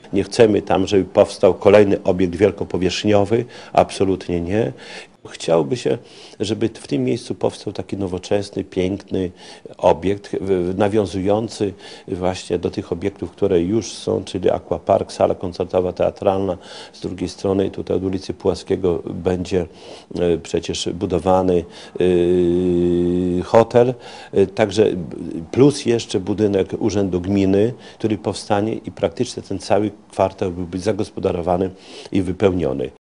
Nie chcemy tam, żeby powstał kolejny obiekt wielkopowierzchniowy, absolutnie nie. Chciałoby się, żeby w tym miejscu powstał taki nowoczesny, piękny obiekt, nawiązujący właśnie do tych obiektów, które już są, czyli Aquapark, sala koncertowa, teatralna. Z drugiej strony tutaj od ulicy Puławskiego będzie przecież budowany hotel, także plus jeszcze budynek Urzędu Gminy, który powstanie i praktycznie ten cały kwartał był być zagospodarowany i wypełniony.